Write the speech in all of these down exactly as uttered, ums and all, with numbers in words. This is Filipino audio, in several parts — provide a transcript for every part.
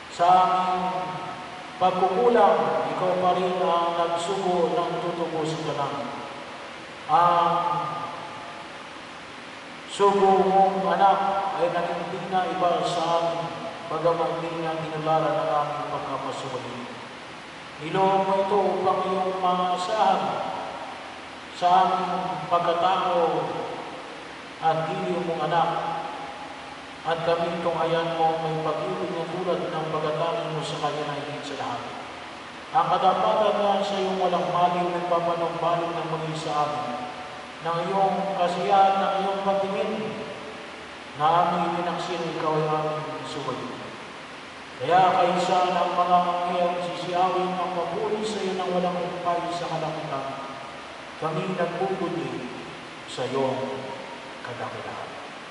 Sa aming pagkukulang, ikaw pa rin ang nagsugo ng tutubos ka namin. Ang sugo mong anak ay naging na iba sa amin, bagaman din na tinularan ng aming pagkapasuli. Niloob mo ito upang iyong maasahan sa aming pagkatao at giliw mong anak, at kami tunghayan mo may pag-ibig na tulad ng pagkatao mo sa kanya na higit sa lahat. Ang kadapatan na sa iyong walang maliw ng papanumbalik ng muli sa amin, ng iyong kasiyahan, ng iyong pagtingin, na aming ibinaksin, ikaw ay aming suway. Kaya kaisa ng mga ngayon sisiyawin ang mapuli sa iyo ng walang upay sa kalakitan, kami nagpupundi sa iyong kadakilaan.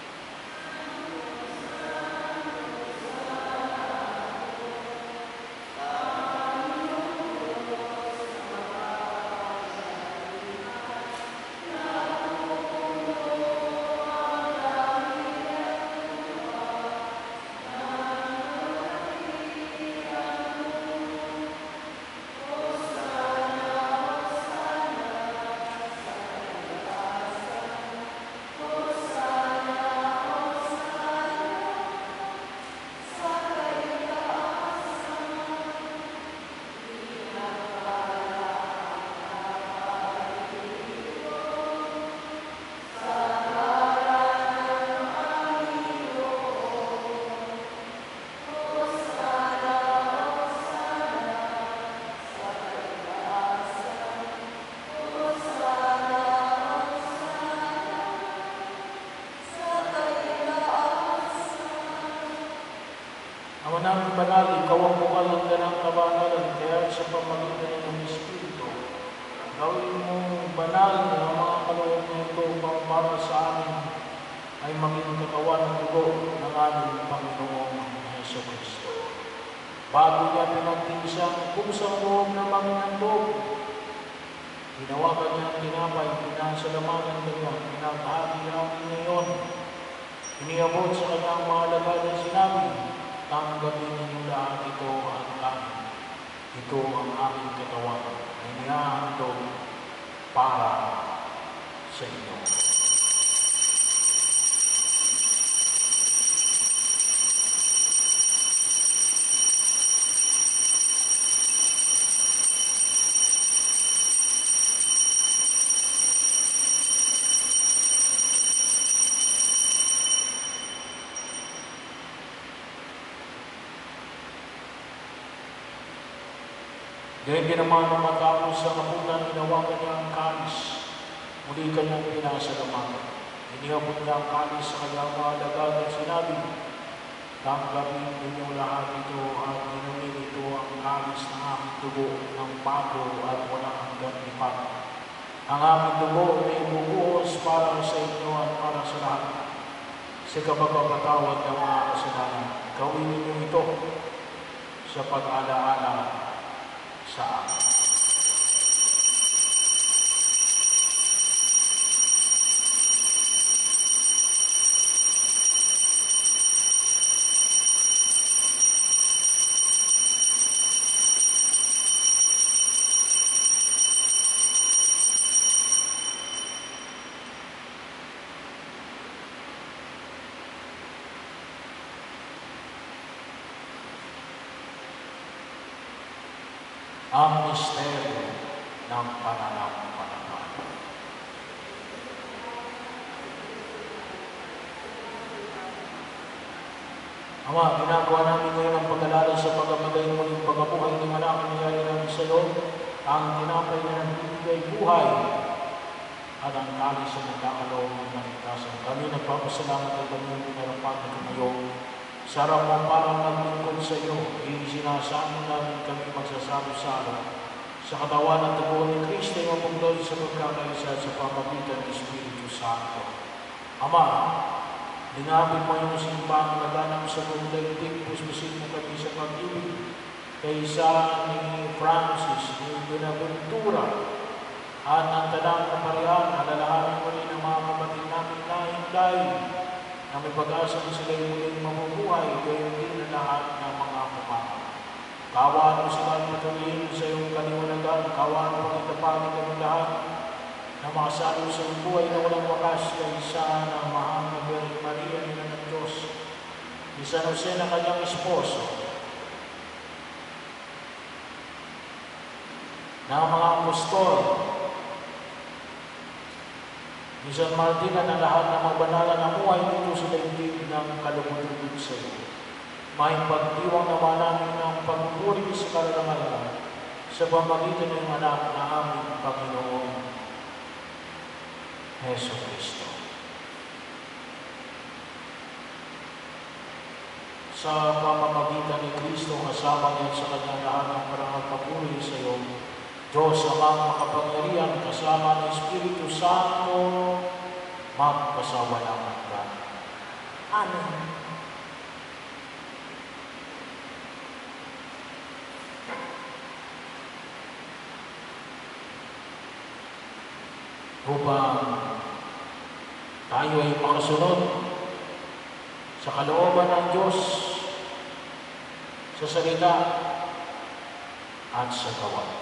Ama namin banal, ikaw ang bukal ng ganang kabanalan, kaya sa pamagitan ng Espiritu, gawin mo banal ang mga kaloob na ito upang para sa amin ay maging katawan ng dugo ng aming Panginoong Jesucristo. Bago niya pinagtiisang kusang loob ng mga handog, hinawakan niya ang tinapay, pinasalamatan niya, pinagahati namin ngayon, iniabot sa kanyang mga lagay na sinabi, tanggapin ninyo lahat ito at amin. Ito ang aming katawan na inihahandog para sa inyo. Ganyan naman ang matapos sa kapunan, hinawakan niya ang kalis. Muli kanyang pinasalamatan. Iniabot niya ang kalis sa kanyang mga lagay at sinabi, tanggapin ninyo lahat ito at inumin ito ang kalis ng aming dugo ng bago at walang hanggang lipat. Ang aming dugo na ibubuhos para sa inyo at para sa lahat. Sa kapagpapatawad ng mga kasalanan, gawin ninyo ito sa pag-alaala sa akin. Ang misteryo ng pananampalataya. Ama, ginagawa namin ngayon ang pag-alala sa pag-amagay ng muling pagkabuhay ng anak na nangyari namin sa iyo, ang tinapay na nagbibigay buhay at ang kalis sa nagkakalaw ng kaligtasan. Kami nagpapasalamat at kami pinarapan na kumayo. Sarap mo parang naglingkod sa iyo, isinasama namin kami magsasalo-salo sa katawan at dugo ni Kristo yung mapugdod sa pagkakaisa sa pamagitan ng Espiritu Santo. Ama, dinapit mo yung simbahan na ganap sa buong daigdig, puspusin mo kami sa pag-ibig kaysa ni Francis, ni Buenaventura, at ang talang na parihan, alalahanin mo rin ang mga kapatid namin na hinday na may pag-asa na sila'y muling mabubuhay, gayon din ang lahat ng mga pumama. Kawaan mo sila at patuloyin sa iyong kaliwanagan, kawaan mo ang itapagin ng lahat na makasalo sa iyong buhay na walang wakas kay isa ng mahal na Birhen Maria, ina ng Diyos, ni San Jose na kanyang esposo, na mga apostol, ni San Martin at ang lahat ng mga banal na namuhay dito sa daigdig ng kalugod-lugod sa iyo. May pagdiwang naman namin ng pagpupuri sa kararangalan sa pamagitan ng anak na aming Panginoon, Heso Kristo. Sa pamamagitan ni Kristo, kasama niya sa kanyang lahat ng parangal papuri sa iyo, Diyos amang makapangyarihan, kasama ng Espiritu Santo, magpasawalamat ka. Amen. Upang tayo ay makasunod sa kalooban ng Diyos, sa salita at sa gawa.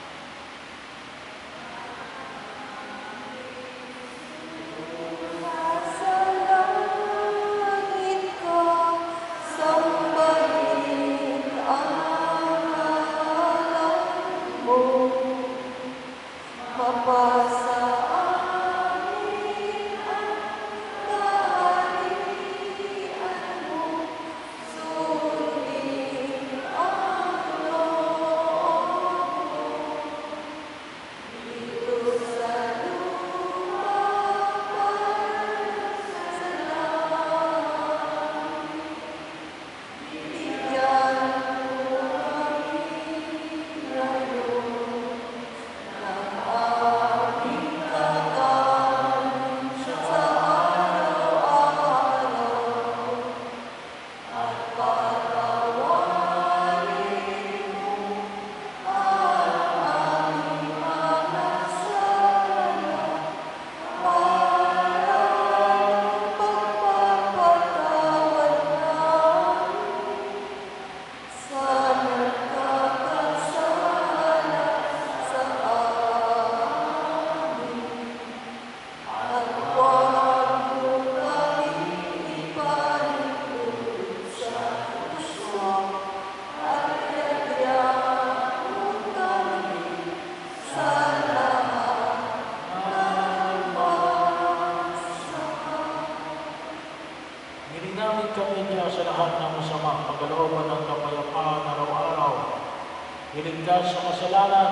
Iligtas sa kasalanan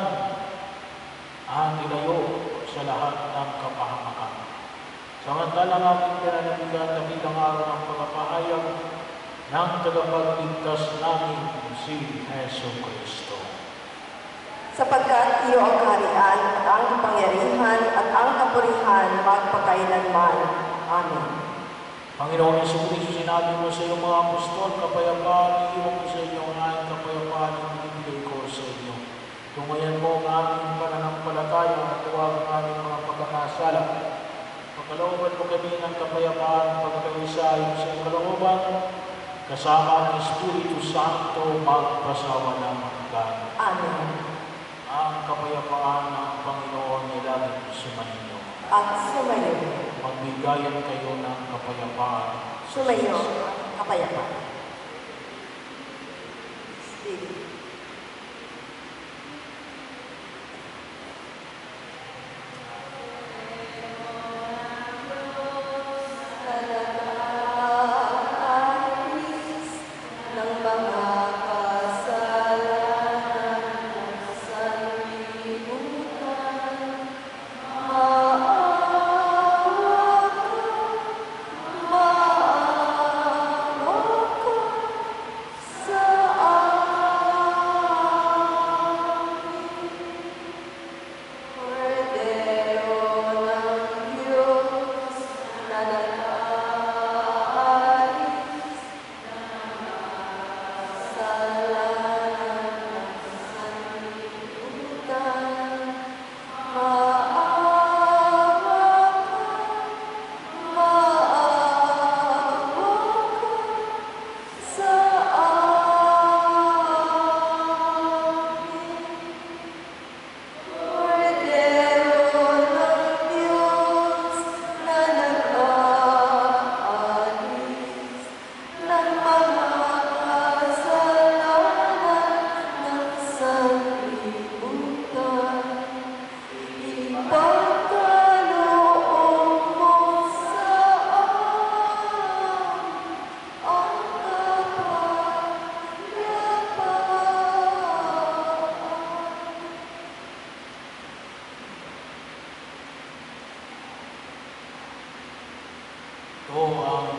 at ilayo sa lahat ng kapahamakan. Samantalang ating pinanabigan na bilang araw ng pagpapahayag ng tagapagligtas namin si Heso Kristo. Sapagkat iyo ang kaharian at ang kapangyarihan at ang kapurihan magpakailanman. Amen. Panginoon Heso Kristo, sinabi mo sa iyong mga apostol, kapayapaan iiwan ko sa inyo ang aking kapayapaan ang binibigay ko sa inyo. Tumayan mo ang aming pananampalataya at huwag ang aming mga pagkakasala. Pagkalooban mo kami ng kapayapaan, pagkaisa yung sa iyong kalooban, kasama ng Espiritu Santo, magpasawa ng mga. Amen. Ang kapayapaan ng Panginoon ay laging sumainyo. At sumayo. Magbigayan kayo ng kapayapaan. Sumayo ang kapayapaan. Steve. Sa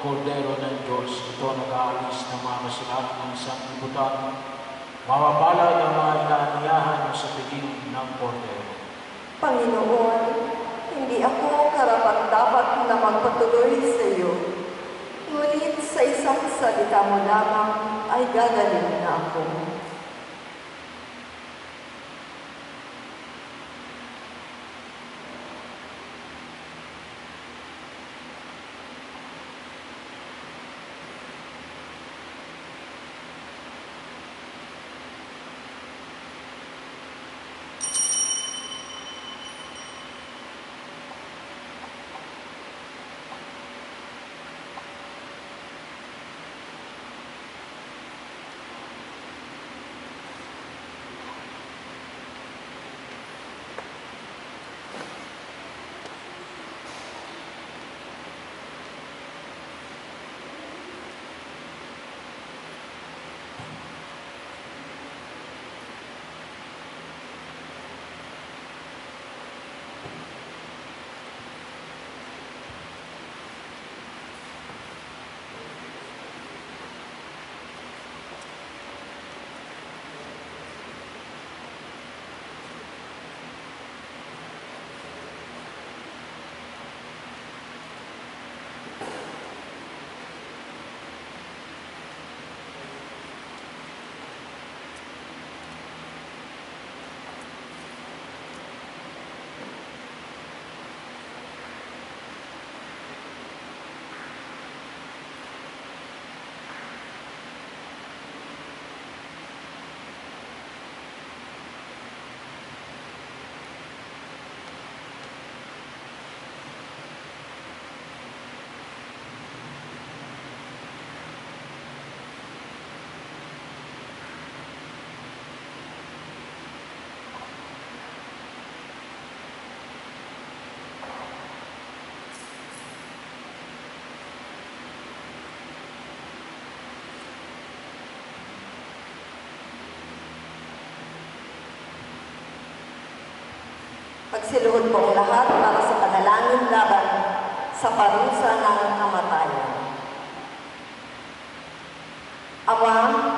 kordero ng Diyos. Ito ang nag-aalis ng mga kasalanan ng isang libutan. Mapapalad ang mga inaaniyahan sa piling ng kordero. Panginoon, hindi ako karapat-dapat na magpatuloy sa iyo. Ngunit sa isang salita mo lamang ay gagaling na ako. Pagsiluhod po ang lahat para sa panalangin laban sa parusa ng kamatayan. Ama,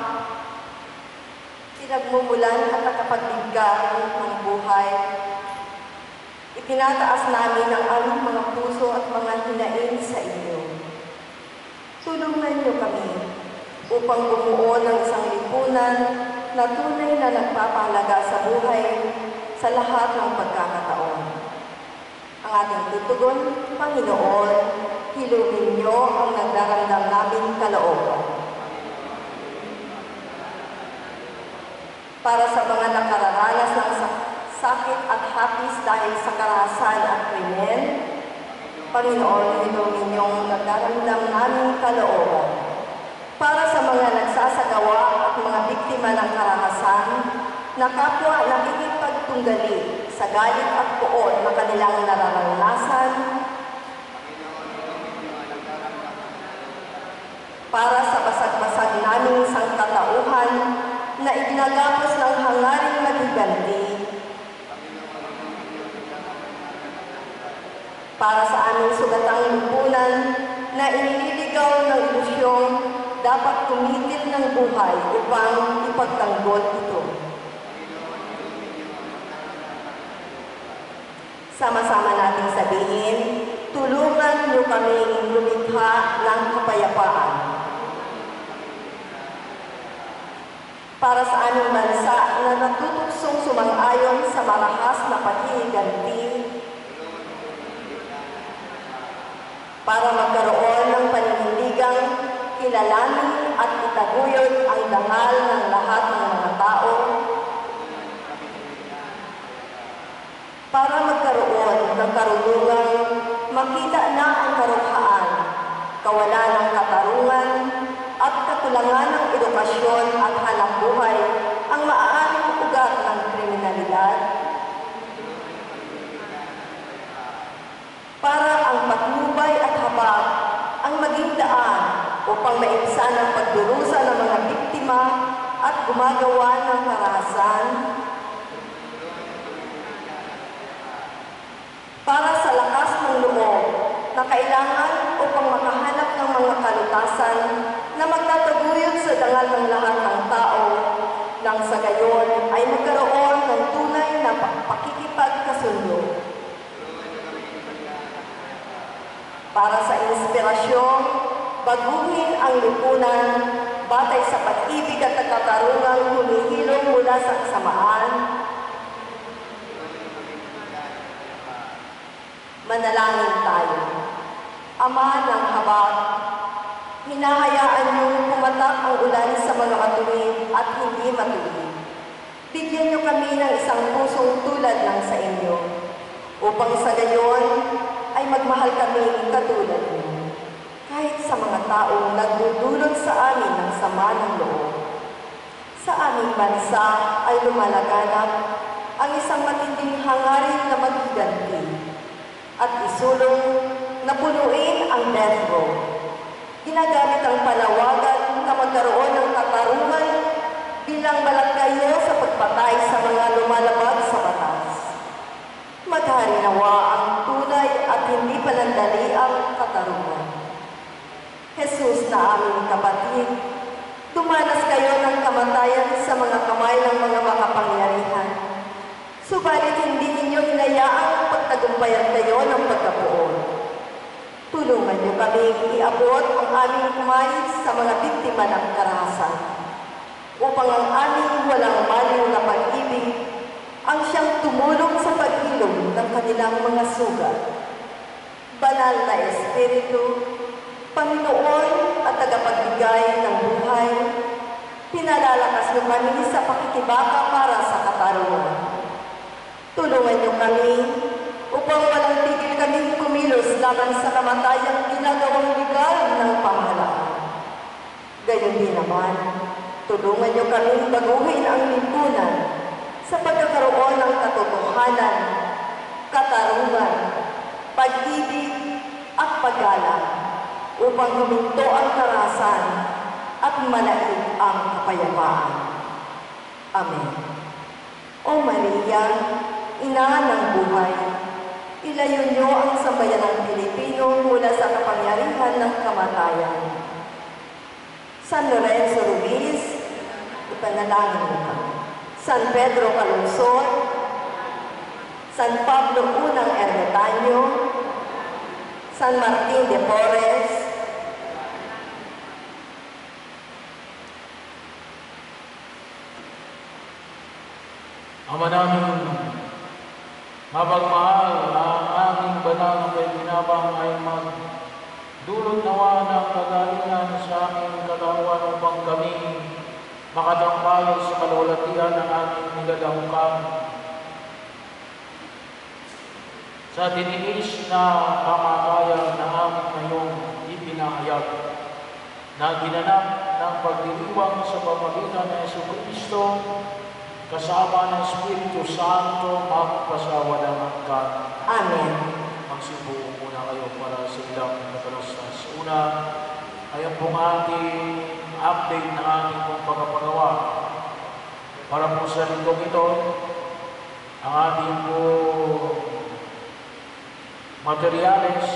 pinagmumulan at nakapagligay ng buhay, itinataas namin ang aming mga puso at mga hinain sa inyo. Tulungan niyo kami upang bumuo ng isang lipunan na tunay na nagpapahalaga sa buhay sa lahat ng pagkakataon. Ang ating tutugon, Panginoon, hilugin niyo ang nagdaramdam naming kalooban. Para sa mga nakararanas ng sakit at hapis dahil sa karahasan at krimen, Panginoon, hilugin niyo ang nagdaramdam naming kalooban. Para sa mga nagsasagawa at mga biktima ng karahasan, na kapwa nakikipagtunggali sa galit at poon na kanilang nararanasan, para sa basag-basag naming sangkatauhan na iginagapos ng hangaring magiganti, para sa aming sugatang lipunan na inililigaw ng ilusyong dapat tumitil ng buhay upang ipagtanggol ito. Sama-sama nating sabihin, tulungan niyo kaming lumikha ng kapayapaan. Para sa aming bansa na natutuksong sumang-ayon sa marahas na paghihiganti, para magkaroon ng paninindigang kilalanin at itaguyod ang dangal ng lahat ng mga tao, para magkaroon ng karunungang makita na ang karughaan, kawalan ng katarungan, at katulangan ng edukasyon at hanapbuhay ang maaaring ugat ng kriminalidad, para ang patnubay at habag ang maging daan upang maibsan ang pagdurusa ng mga biktima at gumagawa ng karahasan, para sa lakas ng loob na kailangan upang makahanap ng ng mga kalutasan na magtataguyod sa dangal ng lahat ng tao nang sa gayon ay magkaroon ng tunay na pakikipagkasundo. Para sa inspirasyon, baguhin ang lipunan batay sa pag-ibig at katarungang humihilom mula sa kasamaan. Manalangin tayo. Ama ng habag, hinahayaan niyong pumatak ang ulan sa mga matuwid at hindi matuwid. Bigyan niyo kami ng isang pusong tulad ng sa inyo, upang sa gayon ay magmahal kami katulad niyo. Kahit sa mga taong nagdudulot sa amin ng sama ng loob. Sa aming bansa ay lumalaganap ang isang matinding hangarin na maghiganti at isulong na punuin ang death row. Ginagamit ang panawagan na magkaroon ng katarungan bilang balakaya sa pagpatay sa mga lumalabag sa batas. Maghari nawa ang tunay at hindi panandali ang katarungan. Jesus na aming kapatid, dumanas kayo ng kamatayan sa mga kamay ng mga makapangyarihan. Subalit hindi ninyo hinayaang pagtagumpayan kayo ng pagkapuon. Tulungan niyo kami iabot ang aming kamay sa mga biktima ng karahasan, upang ang aming walang maliw na pag-ibig ang siyang tumulong sa paghilom ng kanilang mga sugat. Banal na Espiritu, Panginoon at tagapagbigay ng buhay, pinalalakas niyo kami sa pakikibaka para sa katarungan. Tulungan niyo kami upang walang tigil kaming kumilos laban sa kamatayang ginagawang legal ng pamahalaan. Gayon din naman, tulungan niyo kaming baguhin ang lipunan sa pagkakaroon ng katotohanan, katarungan, pag-ibig at paggalang upang huminto ang karahasan at manaig ang kapayapaan. Amen. O Maria, Ina ng buhay, ilayo niyo ang sambayanang Pilipino mula sa kapangyarihan ng kamatayan. San Lorenzo Ruiz, ipanalangin mo kami. San Pedro Calungsod, San Pablo Unang Ermitaño, San Martin de Porres, Ama namin, mapagmahal ang aming banal na may binabang ay magdulot nawa ng kagalingan sa aming katawan upang kami makatampalo sa kalawalatian ng aming nilalahukan. Sa tiniis na kamatayan na aming ngayong ipinahayag, na ginanap ng pagdiriwang sa pamagitan ng Jesucristo, kasama ng Espiritu Santo, magpasawalang hanggan. Amen. Magsibuo muna kayo para sa ilang nakalastas. Una, ayan pong ating update na ating pong pagpapagawa. Para po sa lingkong ito, ang ating po materials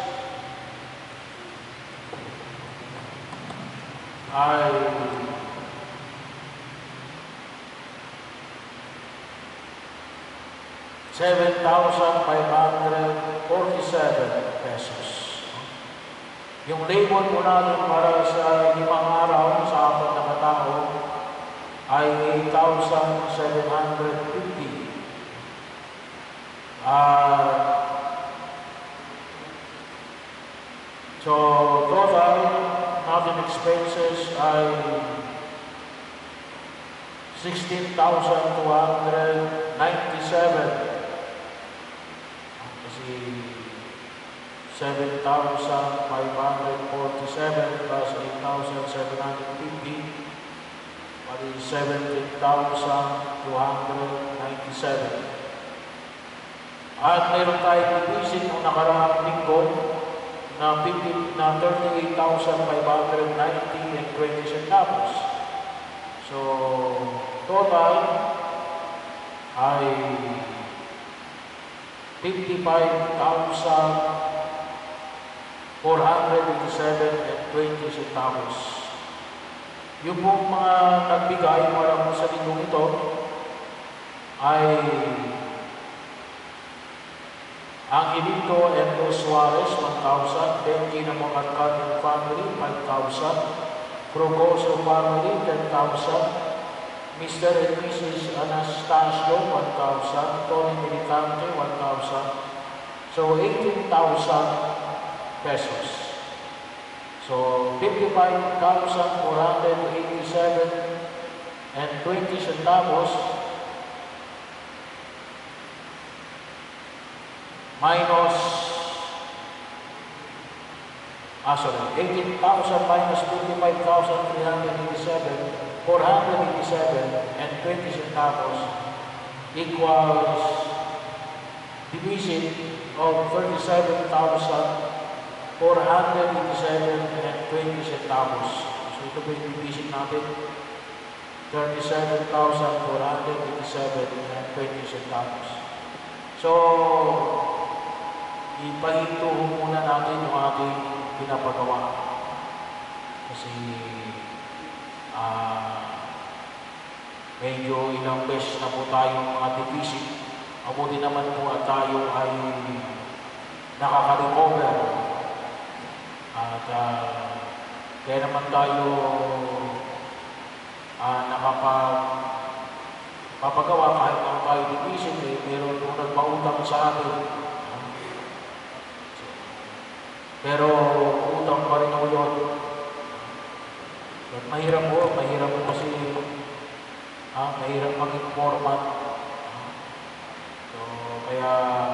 ay seven thousand five hundred forty-seven pesos. Yung labor po natin para sa limang araw sa apat na katao ay eight thousand seven hundred fifty. Uh, so, total natin expenses ay sixteen thousand two hundred ninety-seven. seven thousand five hundred forty-seven plus eight thousand seven hundred fifty, pari seventeen thousand two hundred ninety-seven. At mayroon tayong visit ng nakaraang linggo na, na thirty-eight thousand five hundred ninety and twenty centavos. So, total ay fifty-five thousand four hundred eighty-seven and twenty centavos. Yung pong mga nagbigay para po sa linggong ito ay Angelito Endo Suarez, one thousand, Benji na Mongatkat and family, five thousand, Progoso family, ten thousand, Mister and Missus Anastasio, one thousand, Tony Militante, one thousand, so eighteen thousand pesos. So fifty-five thousand four hundred eighty-seven and twenty centavos minus, ah sorry, eighteen thousand minus fifty-five thousand three hundred eighty-seven, four hundred eighty-seven and twenty centavos equals division of thirty-seven thousand four hundred eighty-seven and twenty centavos. So ito po yung division natin, thirty-seven thousand four hundred eighty-seven and twenty centavos. So, ipahinto muna natin yung ating pinapagawa. Kasi, ah, uh, medyo ilang beses na po tayong mga division. Mabuti naman po at tayo ay nakaka-recover. At uh, kaya naman tayo uh, nakapapagawa kahit na tayo division, eh, meron po nagpautang sa atin. Pero utang pa rin ako yun. At mahirap po, mahirap po kasi ah, mahirap maging format. So, kaya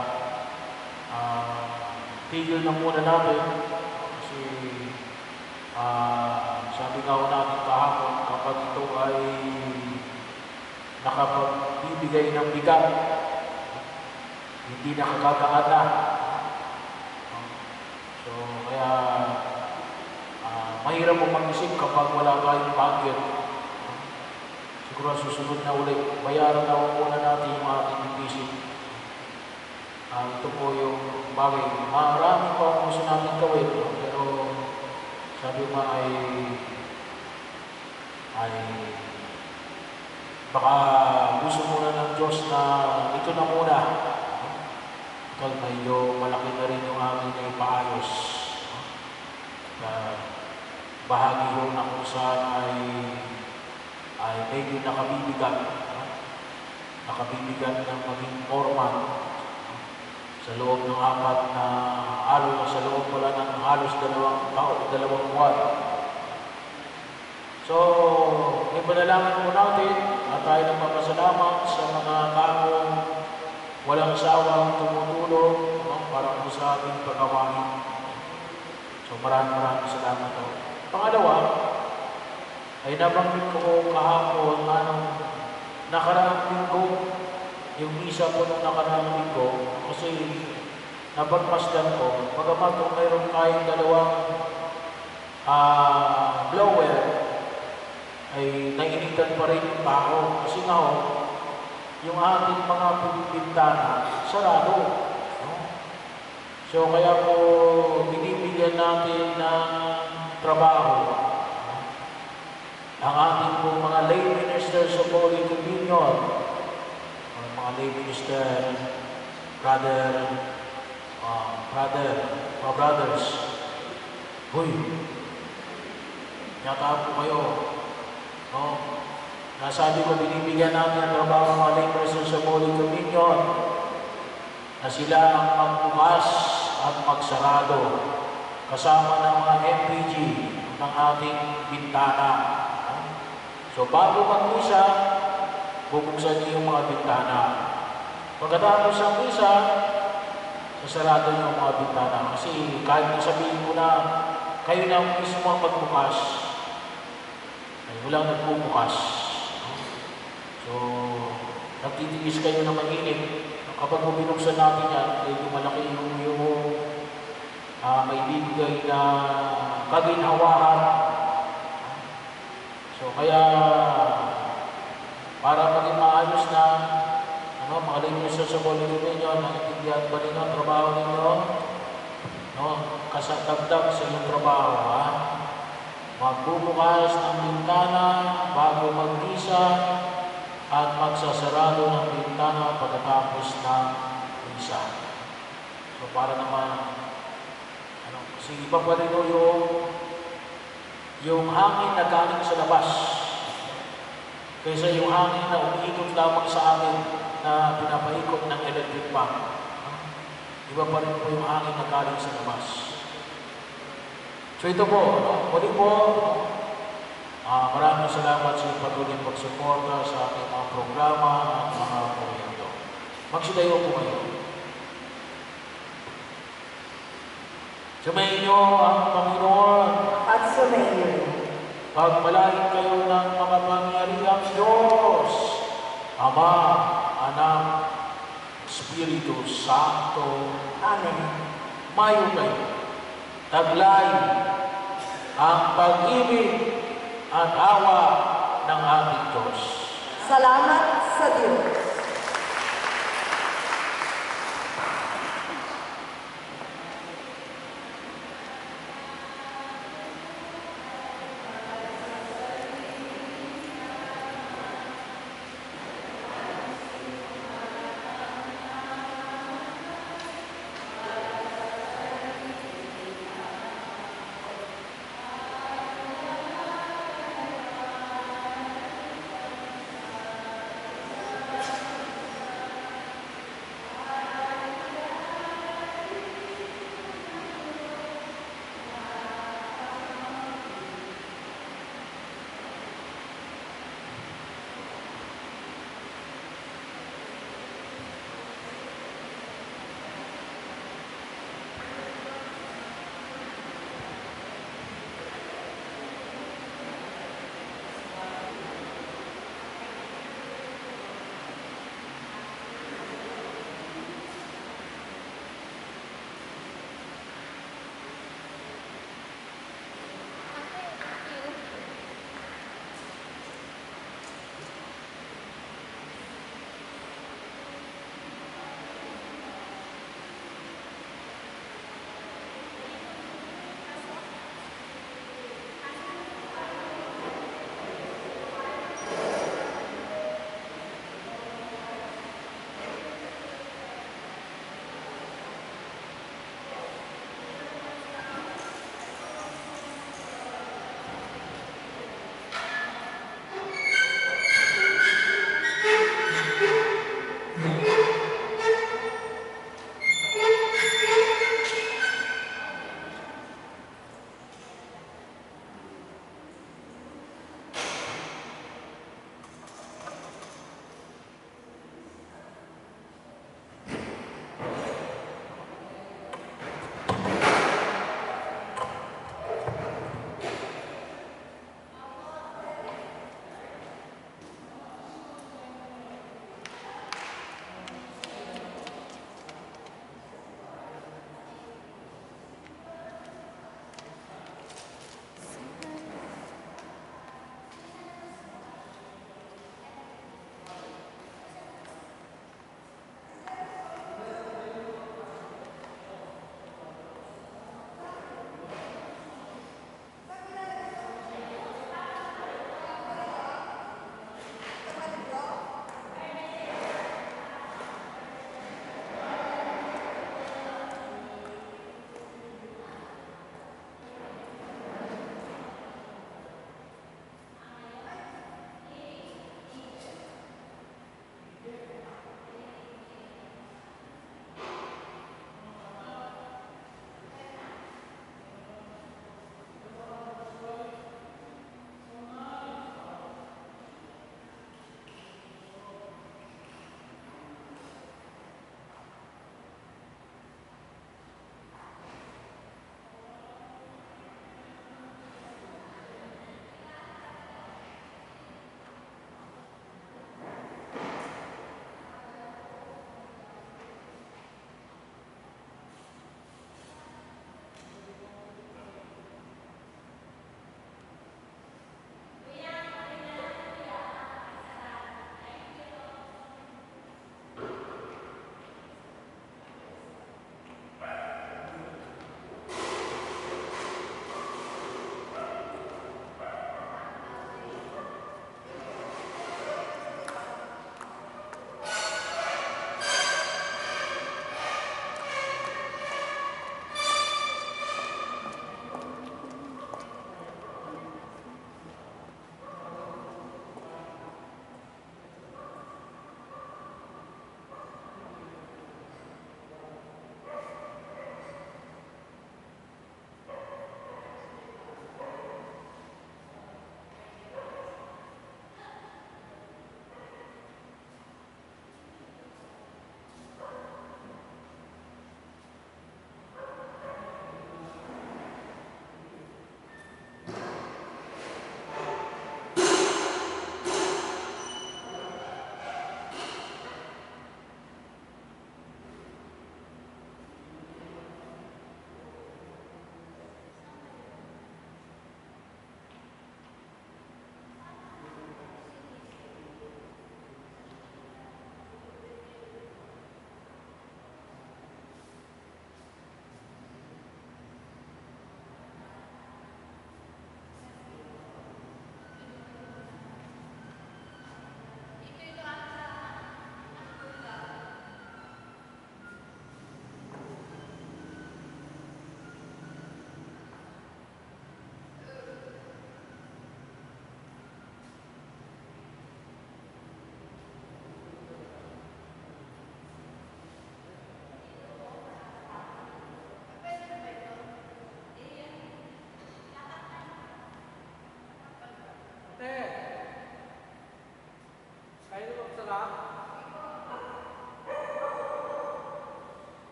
ah, tigil na muna natin kasi ah, sabi nga ko natin kahapon, kapag ito ay nakapagbibigay ng bigat, hindi nakakagaan na. So, kaya uh, mahirap mo mag-isip kapag wala tayong budget. Siguro susunod na ulit, bayaran na muna natin yung ating division. Uh, ito po yung bagay. Marami pa ang gusto natin gawin, pero sabi mo ay ay baka gusto muna ng Diyos na ito na muna. Kaya medyo malaki na rin yung aming ipaayos. Uh, bahagi yun na kung saan ay, ay medyo nakabibigat. Uh, nakabibigat ng maging format sa loob ng apat na alo, sa loob pala ng halos dalawang taon, dalawang buwan. So, ipanalangin po natin at tayo nagpapasalamat sa mga bagong walang sawang tumutulong no, para po sa ating pagkawain. So maraming maraming salamat po. Pangalawa, ay nabanggit ko kahapon anong nakaraang linggo, yung isa po ng nakaraang linggo, kasi napagmasdan ko, pagamat kung mayroon tayong dalawang uh, blower, ay nainitan pa rin yung tao. Kasi nga ho, yung ating mga bintana, sarado. No? So, kaya po, binibigyan natin ng trabaho ang ating po mga lay ministers of Holy Communion, mga lay minister, brother, uh, brother, mga brothers. Hoy, yata po kayo. No? Nasabi ko, binibigyan natin ang trabaho ng mga lay ministers of Holy Communion na sila ang magbukas at magsarado kasama ng mga M P G ng ating bintana. So bago mag-misa, bubuksan niyo yung mga bintana. Pagkatapos ng misa, sasarado niyo yung mga bintana. Kasi kahit na sabihin ko na kayo na mismo ang magbukas, ay walang nagbubukas. So, nagtitiis kayo na mainit. Kapag binuksan natin yan, medyo malaki yung, yung uh, may bibigay na kaginhawahan. So, kaya para maging maayos na ano, mga lingkos sa Holy Communion, nakikigihan ba ninyo ang trabaho ninyo? No? kasatagdag sa iyong trabaho, ha? Magbubukas ng bintana bago magmisa at magsasarado ng bintana pagkatapos ng misa. So para naman, ano, kasi iba pa rin yung, yung hangin na galing sa labas. Kaysa yung hangin na umiikot lamang sa amin na pinapaikot ng electric fan. Iba pa rin po yung hangin na galing sa labas. So ito po, no? Muli po, uh, maraming salamat sa patuloy pagsuporta sa ating mga programa at mga proyekto. Magsidayo po kayo. Sumayin niyo ang Panginoon At sumayin. pagpalain kayo ng mga pangyarihang Diyos, Ama, Anak, Espiritu Santo. Amen. Mayo kayo. Taglay ang pag-ibig at awa ng ating Diyos. Salamat sa Diyos.